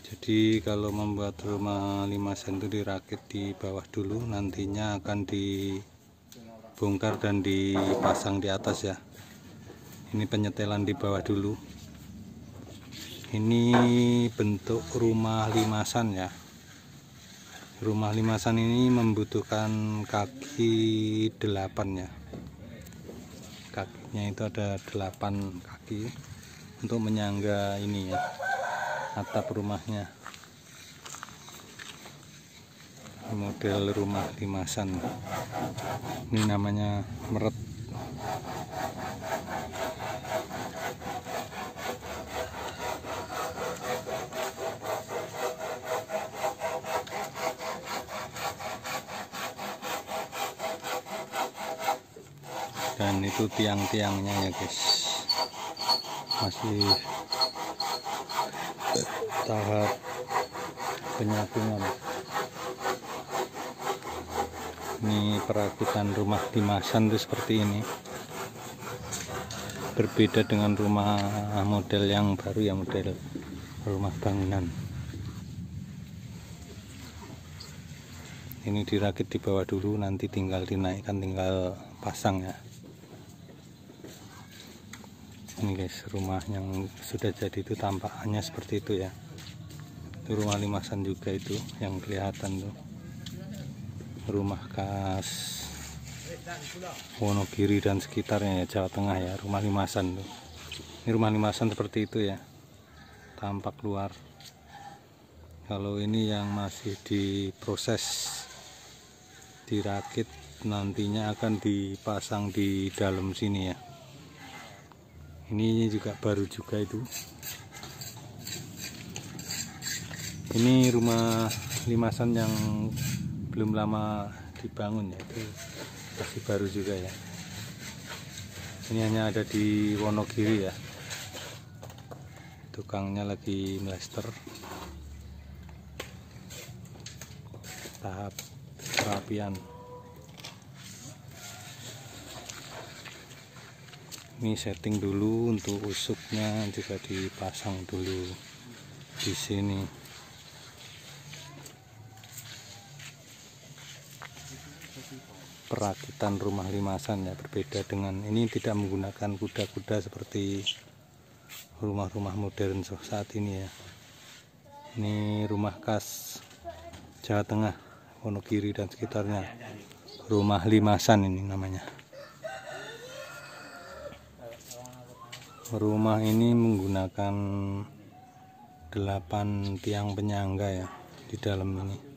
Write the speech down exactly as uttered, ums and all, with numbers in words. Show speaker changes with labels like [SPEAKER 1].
[SPEAKER 1] Jadi kalau membuat rumah limasan itu dirakit di bawah dulu, nantinya akan dibongkar dan dipasang di atas ya. Ini penyetelan di bawah dulu. Ini bentuk rumah limasan ya. Rumah limasan ini membutuhkan kaki delapan ya. Kakinya itu ada delapan kaki untuk menyangga ini ya, atap rumahnya. Model rumah limasan ini namanya meret. Dan itu tiang-tiangnya ya guys, masih tahap penyapungan. Ini perakitan rumah limasan itu seperti ini, berbeda dengan rumah model yang baru ya, model rumah bangunan. Ini dirakit di bawah dulu, nanti tinggal dinaikkan, tinggal pasang ya. Ini guys, rumah yang sudah jadi itu tampakannya seperti itu ya. Itu rumah limasan juga itu yang kelihatan tuh, rumah khas Wonogiri dan sekitarnya ya, Jawa Tengah ya, rumah limasan tuh. Ini rumah limasan seperti itu ya, tampak luar. Kalau ini yang masih diproses, dirakit, nantinya akan dipasang di dalam sini ya. Ini juga baru juga itu. Ini rumah limasan yang belum lama dibangun ya, itu masih baru juga ya. Ini hanya ada di Wonogiri ya. Tukangnya lagi mlester, tahap perapian. Ini setting dulu untuk usuknya, juga dipasang dulu di sini. Perakitan rumah limasan ya, berbeda dengan ini, tidak menggunakan kuda-kuda seperti rumah-rumah modern saat ini ya. Ini rumah khas Jawa Tengah, Wonogiri dan sekitarnya, rumah limasan ini namanya. Rumah ini menggunakan delapan tiang penyangga ya di dalam ini.